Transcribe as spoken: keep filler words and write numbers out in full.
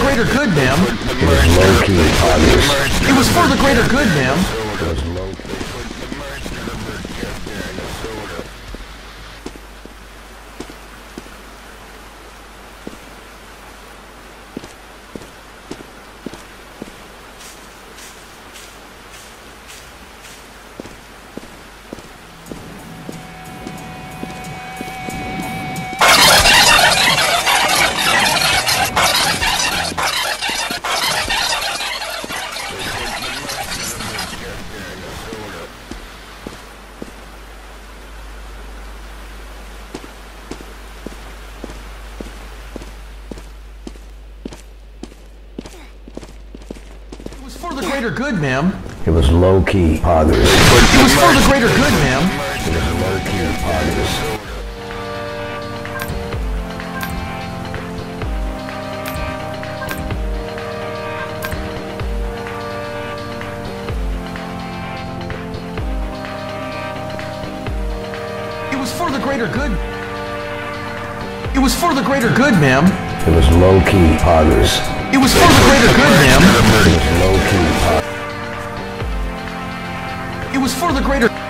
greater good, ma'am. It was low-key, obvious. It was for the greater good, ma'am. It was low-key. For the greater good, ma'am. It was low-key, obvious. It was for the greater good, ma'am. It was low-key, obvious. It was for the greater good. It was for the greater good, ma'am. It was low-key, obvious. It was for the greater good, ma'am. It was low-key, obvious. It was for the greater...